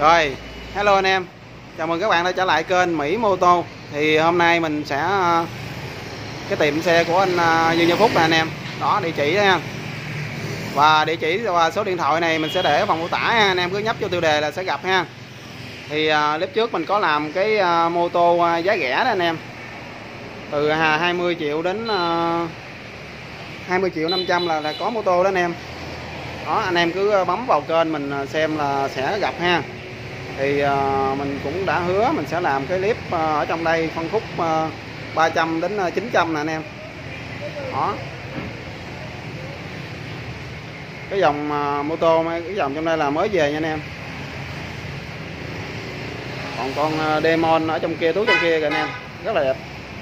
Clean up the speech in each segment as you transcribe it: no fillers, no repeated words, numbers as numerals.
Rồi, hello anh em. Chào mừng các bạn đã trở lại kênh Mỹ Mô Tô. Thì hôm nay mình sẽ cái tiệm xe của anh Dương Văn Phúc nè anh em. Đó, địa chỉ đó nha. Và địa chỉ và số điện thoại này mình sẽ để ở phần mô tả ha. Anh em cứ nhấp vô tiêu đề là sẽ gặp ha. Thì clip trước mình có làm cái mô tô giá rẻ đó anh em. Từ 20 triệu đến 20 triệu 500 là có mô tô đó anh em. Đó, anh em cứ bấm vào kênh mình xem là sẽ gặp ha. Thì mình cũng đã hứa mình sẽ làm cái clip ở trong đây phân khúc 300 đến 900 nè anh em. Đó, cái dòng mô tô, cái dòng trong đây là mới về nha anh em. Còn con Demon ở trong kia, túi trong kia kìa anh em, rất là đẹp.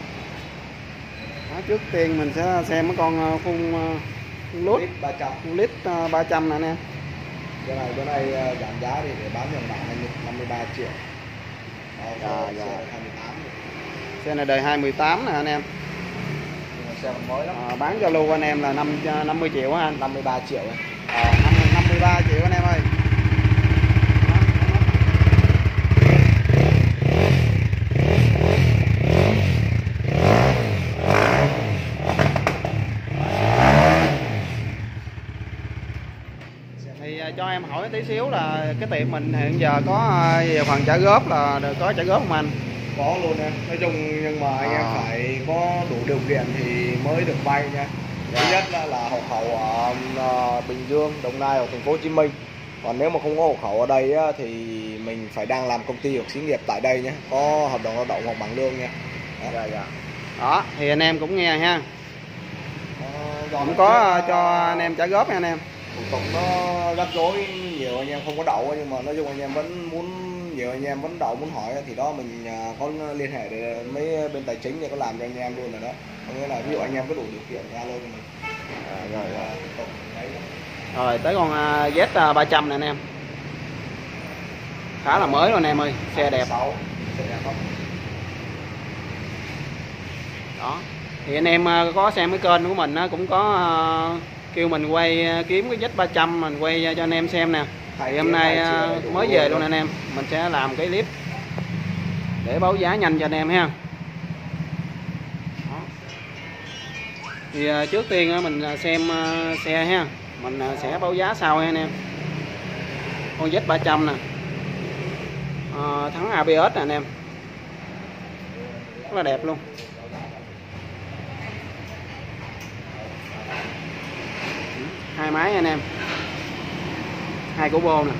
Đó, trước tiên mình sẽ xem cái con phun lút phun lít 300 nè anh em. Bữa nay giảm giá đi để bán dòng bản 53 triệu. Dạ. 28. Xe này đời 2018 nè anh em. Xe mới lắm. Bán cho lưu anh em là 50 triệu á anh. 53 triệu. 53 triệu anh em ơi. Thì cho em hỏi tí xíu là cái tiệm mình hiện giờ có về phần trả góp là được, có trả góp không anh? Có luôn em. Nói chung nhưng mà anh em phải có đủ điều kiện thì mới được vay nha. Thứ nhất là hộ khẩu ở Bình Dương, Đồng Nai hoặc thành phố Hồ Chí Minh. Còn nếu mà không có hộ khẩu ở đây thì mình phải đang làm công ty hoặc xí nghiệp tại đây nhé, có hợp đồng lao động hoặc bằng lương nha. Đó, thì anh em cũng nghe ha. Cũng có cho anh em trả góp nha anh em. Thủ tục nó rắc rối, nhiều anh em không có đậu, nhưng mà nói chung anh em vẫn muốn, nhiều anh em vẫn đậu muốn hỏi thì đó mình có liên hệ để mấy bên tài chính để có làm cho anh em luôn rồi đó. Có nghĩa là ví dụ anh em có đủ điều kiện ra luôn mình. Rồi tới con Z300 này anh em, khá là mới rồi anh em ơi, xe đẹp. Đó, thì anh em có xem cái kênh của mình cũng có kêu mình quay kiếm cái Z300 mình quay cho anh em xem nè. Thì hôm nay mới về luôn anh em, mình sẽ làm cái clip để báo giá nhanh cho anh em ha. Đó. Thì trước tiên mình xem xe ha, mình sẽ báo giá sau ha anh em. Con Z300 nè, thắng ABS nè anh em, rất là đẹp luôn. Hai máy anh em, hai cổ bô nè.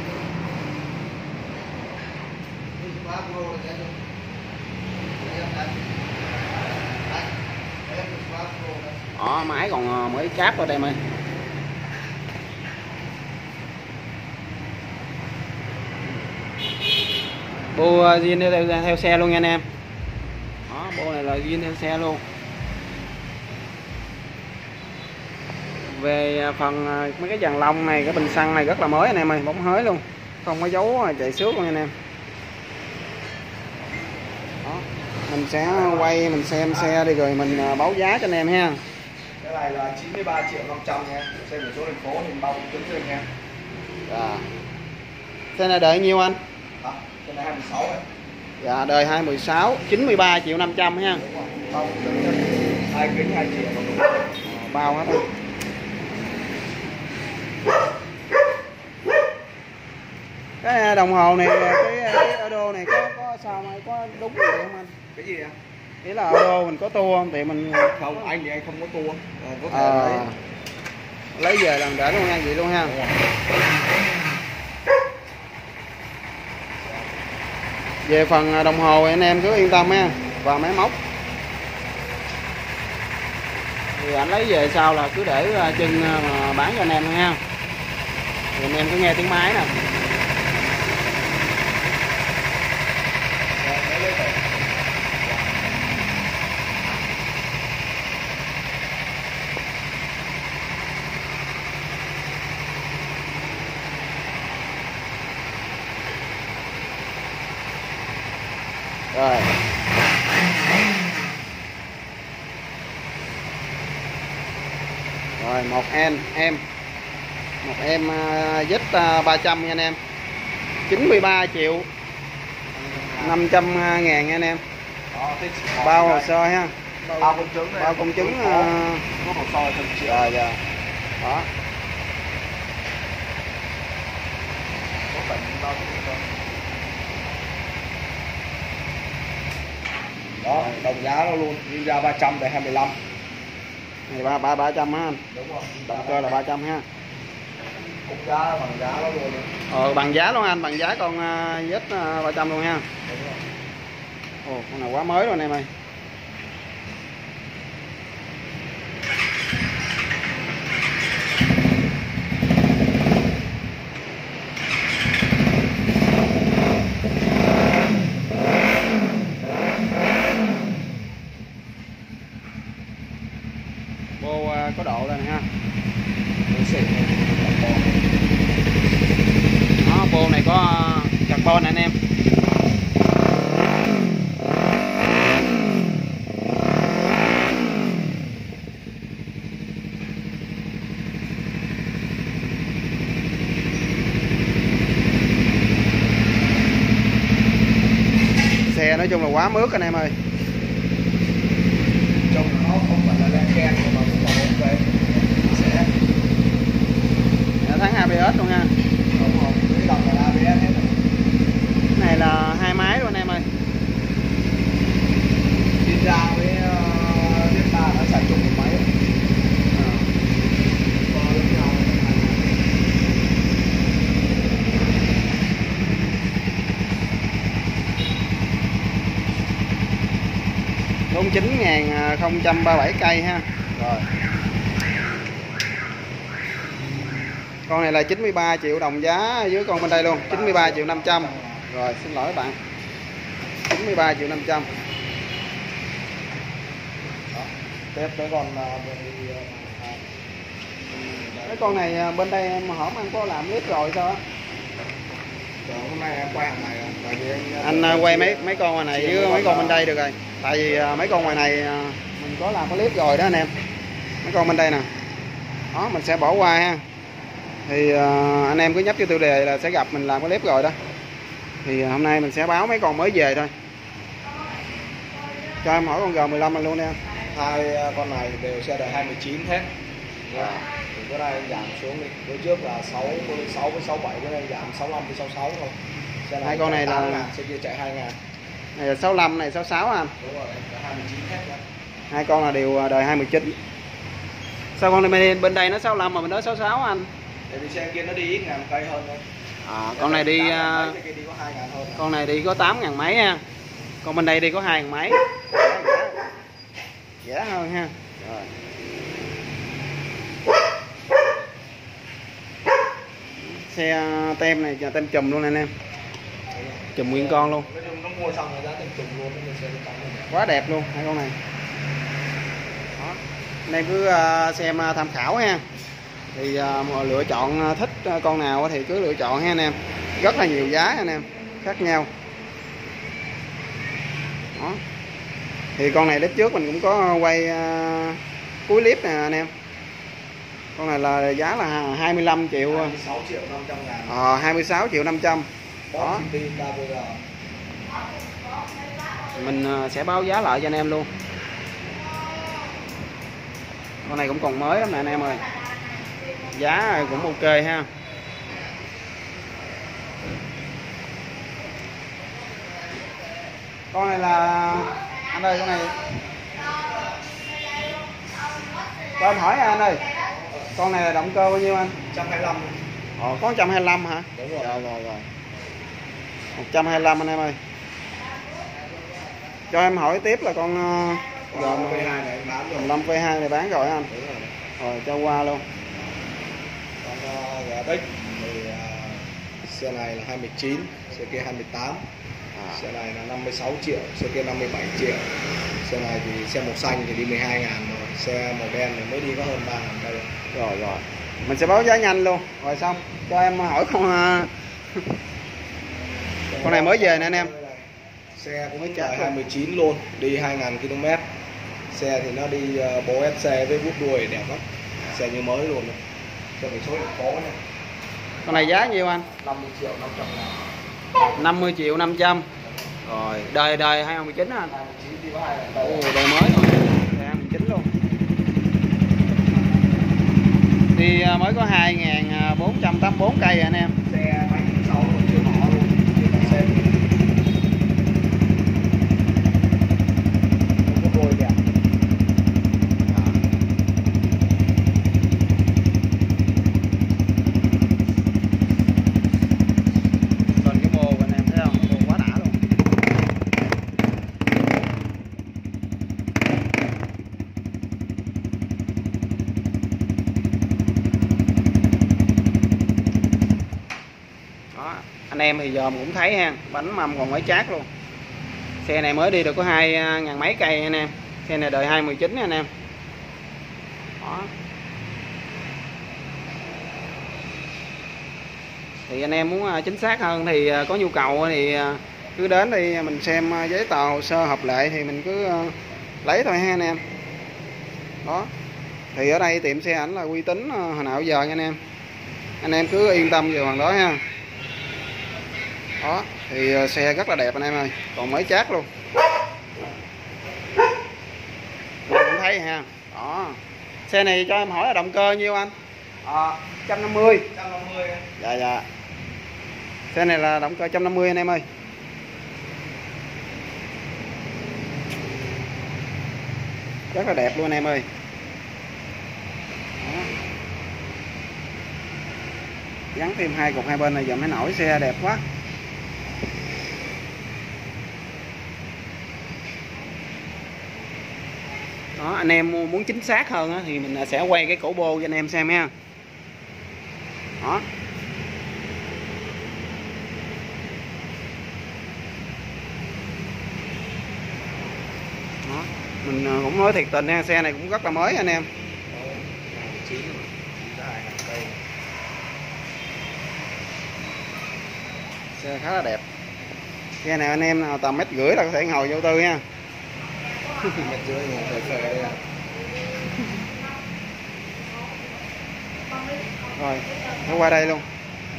Đó, máy còn mới cáp ở đây em ơi. Bô zin theo xe luôn nha anh em. Đó, bô này là zin theo xe luôn. Về phần mấy cái dàn lông này, cái bình xăng này rất là mới anh em ơi, bóng hới luôn, không có dấu chạy xước luôn nha anh em. Đó, mình sẽ quay mình xem xe đi rồi mình báo giá cho anh em ha. Cái này là 93 triệu 500 nha. Xe biển số thành phố thì bao kính cho anh em. Xe này đời nhiêu anh? Xe này 26 ấy. Dạ, đời 2016, 93 triệu 500 ha. Bao kính 2 kính 2 triệu. Bao hết rồi. Cái đồng hồ này, cái auto này có sao mà có đúng vậy không anh? Cái gì ạ? Ý là auto mình có tua không? Thì mình không, anh thì anh không có tua. Có thể lấy về làm để luôn nha, vậy luôn ha. Về phần đồng hồ anh em cứ yên tâm ha, và máy móc thì anh lấy về sau là cứ để chân mà bán cho anh em thôi ha. Thì anh em cứ nghe tiếng máy nè. Rồi. Rồi một em Z300 nha anh em. 93 triệu 500 ngàn nha anh em. Bao hồ sơ ha, bao công chứng này, bao công chứng có hồ sơ từng triệu. dạ. Đó. Đó, đồng giá nó luôn, đi ra 300 để 25. Này 300 ha anh. Đúng rồi. Động cơ là 300 ha. Cũng giá bằng giá nó luôn. Bằng giá luôn anh, bằng giá con Z 300 luôn ha. Đúng rồi. Ồ, con này quá mới rồi anh em ơi. Bô có độ lên ha. Đó, bô này có carbon anh em. Xe nói chung là quá mướt anh em ơi. Trông nó không phải là len ken mà cũng là ok. Sẽ Thắng ABS luôn ha. đúng không? Cái đồng là ABS hết rồi. Cái này là hai máy luôn anh em ơi. Ninja với Jetta nó xài chung một máy. Giống nhau. Đúng 9.037 cây ha. Rồi. Con này là 93 triệu đồng giá dưới con bên đây luôn, 93 triệu 500. Rồi, xin lỗi các bạn. 93 triệu 500. Đó. Tiếp tới còn Cái con này bên đây em hổm anh có làm clip rồi sao á? hôm nay em quay hàng này tại vì Anh quay mấy con ngoài này với mấy con bên đây được rồi. Tại vì mấy con ngoài này mình có làm clip rồi đó anh em. Mấy con bên đây nè. Đó, mình sẽ bỏ qua ha. Thì anh em cứ nhấp cho tiêu đề là sẽ gặp mình làm clip rồi đó. Thì hôm nay mình sẽ báo mấy con mới về thôi. Cho em hỏi con G15 này luôn đi anh. hai con này đều xe đời 29 hết. Thì cái này giảm xuống đi. Bữa trước là 66 với 67, cái này giảm 65 với 66 thôi. Xe này Hai con này là 8.000, xe kia chạy 2.000. Này là 65, này 66 anh. Đúng rồi, cả 29 hết nha. Hai con là đều đời 29. Sao con này bên đây nó 65 mà bên đó 66 anh? Tại vì xe kia nó đi ít ngàn cây hơn thôi. Con này đi xe kia đi có 2.000 hơn. con này đi có 8.000 mấy ha. Còn bên đây đi có 2.000 mấy. Rẻ hơn ha. Rồi. Xe tem này là tem chùm luôn anh em. Chùm nguyên con luôn. Nói chung nó mua xong rồi giá tiền chùm luôn, nó xe nó Quá đẹp luôn hai con này. Đó. Anh em cứ xem tham khảo ha. Thì lựa chọn thích con nào thì cứ lựa chọn ha anh em. Rất là nhiều giá anh em, khác nhau. Đó. Thì con này lúc trước mình cũng có quay cuối clip nè anh em. Con này là giá là 25 triệu. 26 triệu 500 ngàn. 26 triệu 500. Đó. Mình sẽ báo giá lại cho anh em luôn. Con này cũng còn mới lắm nè anh em ơi. Giá cũng ok ha. Con này là anh ơi, con này cho em hỏi anh ơi, con này là động cơ bao nhiêu anh? 125. Có 125 hả? Đúng rồi. Rồi. 125 anh em ơi. Cho em hỏi tiếp là con V2 này em bán rồi. 15 V2 này bán rồi anh. Đúng rồi. Rồi cho qua luôn. Con GTX thì xe này là 29, xe kia 28. Xe này là 56 triệu, xe kia 57 triệu. Xe này thì xe màu xanh thì đi 12 ngàn rồi, xe màu đen thì mới đi có hơn 3 ngàn cây. Rồi. Mình sẽ báo giá nhanh luôn. Rồi xong, cho em hỏi con này mới về nè anh em. Xe cũng đời 29 luôn, đi 2.000 km. Xe thì nó đi bố SC với bút đuôi đẹp lắm. Xe như mới luôn. Xe biển số thành phố nha. Con này giá nhiêu anh? 50 triệu 500 ngàn. 50 triệu 500. Rồi, đời 2019 anh. Ồ, đời mới luôn. Đời 2019 luôn. Đi mới có 2.484 cây anh em. Xe máy 6 chưa bỏ luôn. Xe không có đôi đẹp. Còn cái mô của anh em thấy không? Mô quá đã luôn. Đó, anh em thì giờ cũng thấy ha, bánh mâm còn mới chát luôn. Xe này mới đi được có 2.000 mấy cây anh em. Xe này đời 2019 anh em. Đó. Thì anh em muốn chính xác hơn thì có nhu cầu thì cứ đến đi, mình xem giấy tờ hồ sơ hợp lệ thì mình cứ lấy thôi ha anh em. Đó. Thì ở đây tiệm xe ảnh là uy tín hồi nào giờ nha anh em. Anh em cứ yên tâm về phần đó ha. Đó, thì xe rất là đẹp anh em ơi, còn mới chát luôn. Mình cũng thấy ha. Đó. Xe này cho em hỏi là động cơ nhiêu anh? 150. 150. Dạ dạ. Xe này là động cơ 150 anh em ơi. Rất là đẹp luôn anh em ơi. Đó. Gắn thêm 2 cục hai bên này giờ mới nổi, xe đẹp quá. Đó, anh em muốn chính xác hơn thì mình sẽ quay cái cổ bô cho anh em xem ha. Đó. Đó. Mình cũng nói thiệt tình nha, xe này cũng rất là mới anh em. Xe khá là đẹp. Xe này anh em nào tầm 1,5 m là có thể ngồi vô tư nha. 1,5 m ngồi phê đây à. Rồi, nó qua đây luôn.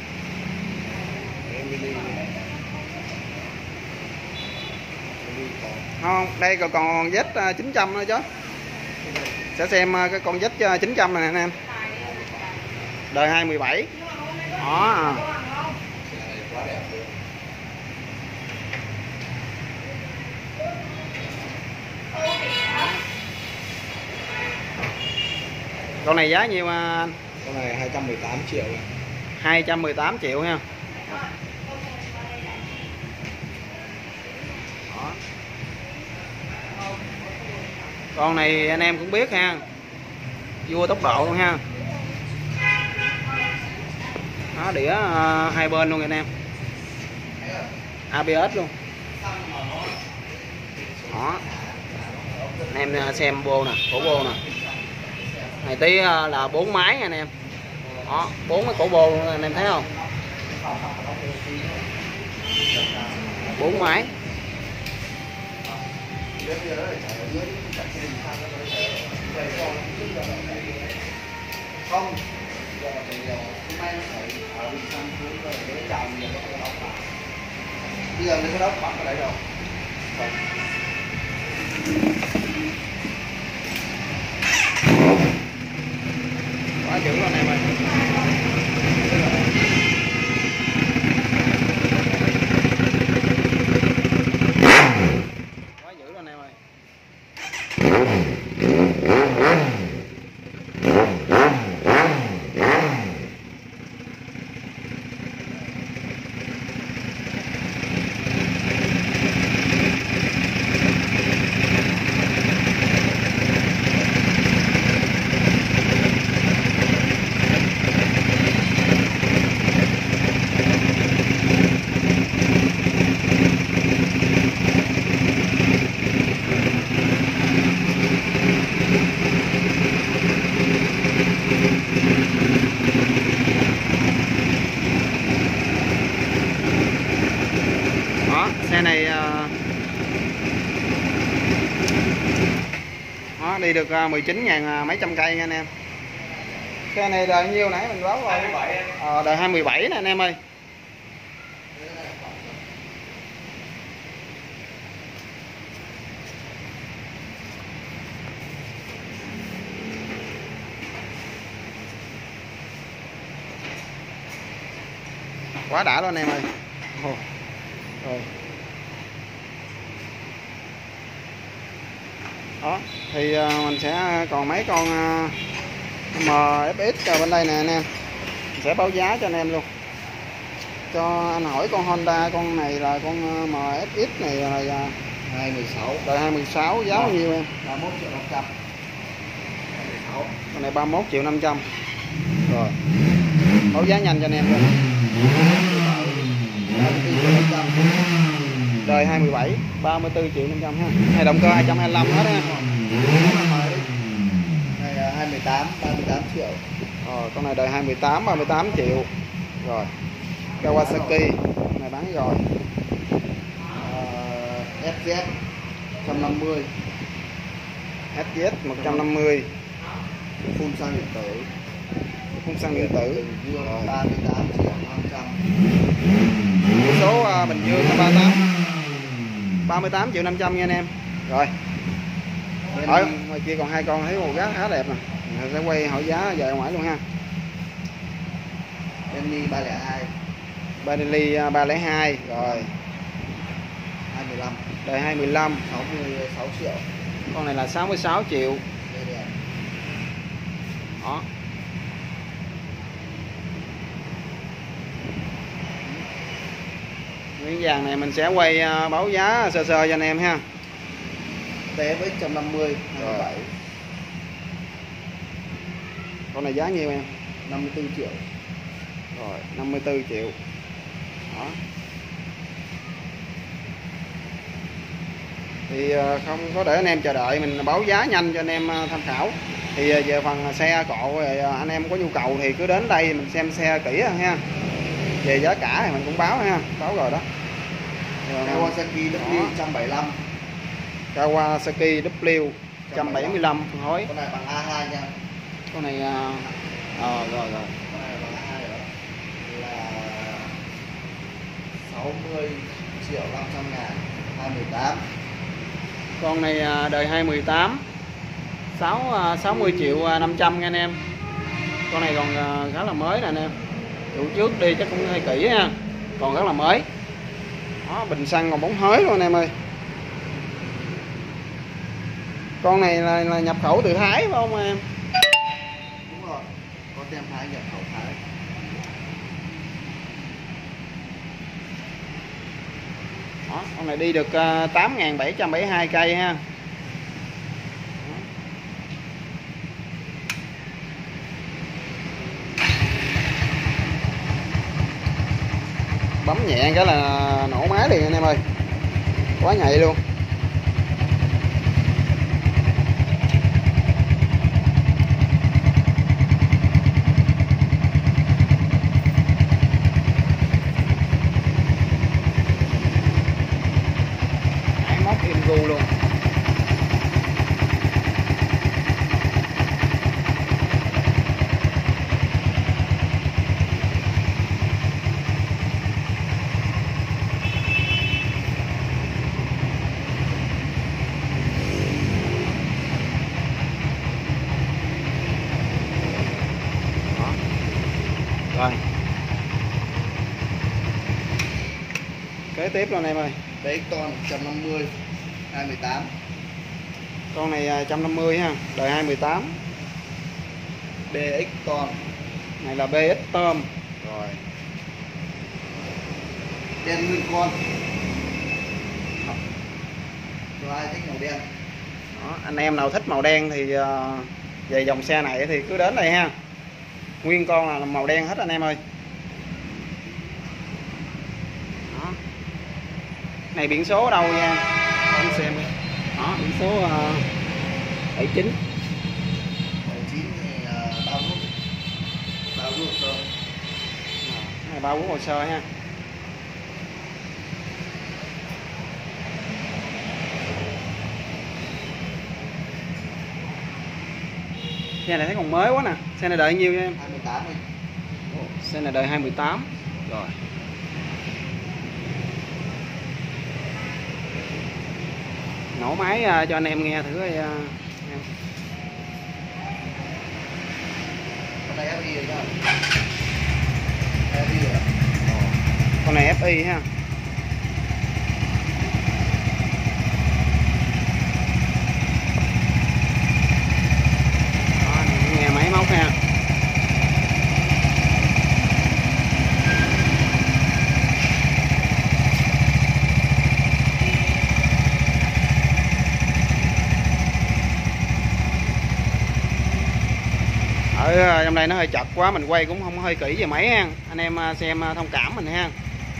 Không, đây còn Z 900 nữa chứ. Sẽ xem cái con Z 900 này anh em. Đời 2017. Đó. Con này giá nhiêu anh? Con này 218 triệu. 218 triệu ha. Đó. Con này anh em cũng biết ha, vua tốc độ luôn ha. Đó, đĩa hai bên luôn anh em, ABS luôn. Đó, anh em xem bô nè, cổ bô nè, này tí là 4 máy anh em. Đó, 4 cái cổ bô luôn, anh em thấy không? 4 máy. Không. Bây giờ nó đốt bắn ở đây rồi. Quá dữ luôn em ơi. Quá dữ luôn em ơi. Xe này đó, đi được 19.000 mấy trăm cây nha anh em. Xe này đời nhiêu nãy mình báo rồi. Đời 2017 nè anh em ơi. Quá đã luôn anh em ơi. Rồi. Đó thì mình sẽ còn mấy con MFX ở bên đây nè anh em, mình sẽ báo giá cho anh em luôn. Cho anh hỏi con Honda, con này là con MFX này là 216. đời 2016 giá bao nhiêu em? 31 triệu 500. Con này 31 triệu 500. Rồi. Báo giá nhanh cho anh em luôn. Đời 2017 34 triệu 500 ha. Này động cơ 225 hết ha. Này 218 38 triệu. Con này đời 2018 38 triệu. Rồi. Kawasaki này bán rồi. FZ 150. FZ 150. Phun xăng điện tử. Phun xăng điện tử. Bình Dương 38 triệu 500. Số Bình Dương là 38 triệu 500 nha anh em. Rồi. Ở ngoài kia còn hai con thấy một giá khá đẹp nè. Mình sẽ quay hỏi giá về ngoài luôn ha. Bentley 302. Bentley 302 rồi. 25. Đời 2015 66 triệu. Con này là 66 triệu. Đó. Miếng vàng này mình sẽ quay báo giá sơ sơ cho anh em ha. TFX 150 27. Con này giá nhiêu em? 54 triệu. Rồi 54 triệu. Đó. Thì không có để anh em chờ đợi, mình báo giá nhanh cho anh em tham khảo. Thì về phần xe cộ anh em có nhu cầu thì cứ đến đây mình xem xe kỹ ha. Về giá cả thì mình cũng báo ha, báo rồi đó. Kawasaki W 175. Kawasaki W 175 phân khối. Con này bằng A2 nha. Con này rồi. Con này bằng A2 nữa. Là 60 triệu 500 ngàn 2018. Con này đời 2018 60 triệu 500 nha anh em. Con này còn khá là mới nè anh em. Chủ trước đi chắc cũng hơi kỹ ha. Còn rất là mới. Đó, bình xăng còn bóng hới luôn anh em ơi. Con này là nhập khẩu từ Thái phải không em? Đúng rồi. Có tem Thái, nhập khẩu Thái. Đó, con này đi được 8.772 cây ha. Bấm nhẹ cái là nổ máy liền anh em ơi. Quá nhạy luôn. Móc im gu luôn. Rồi. Kế tiếp luôn em ơi. Dayton 150 2018. Con này 150 ha, đời 2018. BX Ton. Này là BX tôm. Rồi. Đen nguyên con. Cho ai thích màu đen. Đó, anh em nào thích màu đen thì về dòng xe này thì cứ đến đây ha. Nguyên con là màu đen hết anh em ơi. Đó. Này biển số ở đâu nha anh xem đi. Đó, biển số 79. 79 thì bao rút hồ sơ. Này bao rút hồ sơ ha. Xe này thấy còn mới quá nè. Xe này đợi nhiêu nha em? 28 đi. Xe này đợi 2018. Rồi. Nổ máy cho anh em nghe thử coi. Con này FI rồi đó. FI rồi. Con này FI ha. Đó, nghe máy móc ha. Ở trong đây nó hơi chật quá, mình quay cũng không hơi kỹ về máy ha, anh em xem thông cảm mình ha.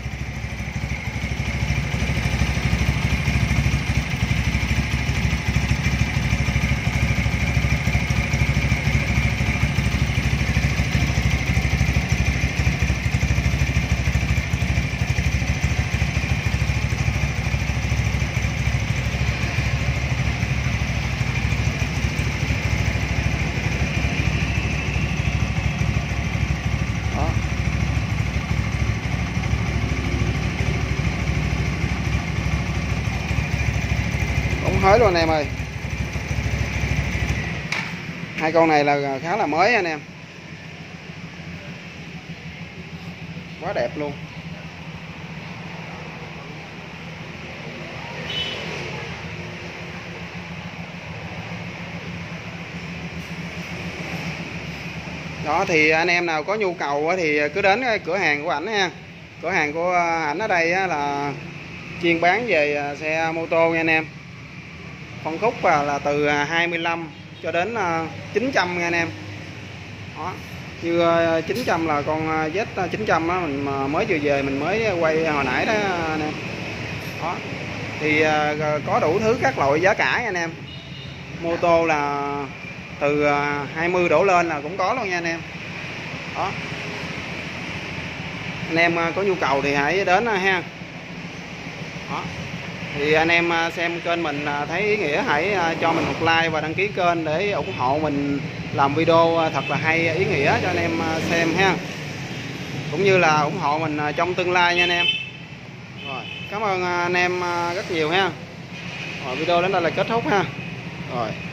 Hết luôn anh em ơi. Hai con này là khá là mới anh em, quá đẹp luôn. Đó thì anh em nào có nhu cầu thì cứ đến cửa hàng của ảnh ha. Cửa hàng của ảnh ở đây là chuyên bán về xe mô tô nha anh em. Phân khúc là từ 25 cho đến 900 nha anh em. Đó, như 900 là con Z900 á, mình mới vừa về mình mới quay hồi nãy đó anh em. Đó thì có đủ thứ các loại giá cả nha anh em. Mô tô là từ 20 đổ lên là cũng có luôn nha anh em. Đó, anh em có nhu cầu thì hãy đến ha. Đó thì anh em xem kênh mình thấy ý nghĩa hãy cho mình một like và đăng ký kênh để ủng hộ mình làm video thật là hay ý nghĩa cho anh em xem ha, cũng như là ủng hộ mình trong tương lai nha anh em. Rồi, cảm ơn anh em rất nhiều ha. Rồi, video đến đây là kết thúc ha. Rồi.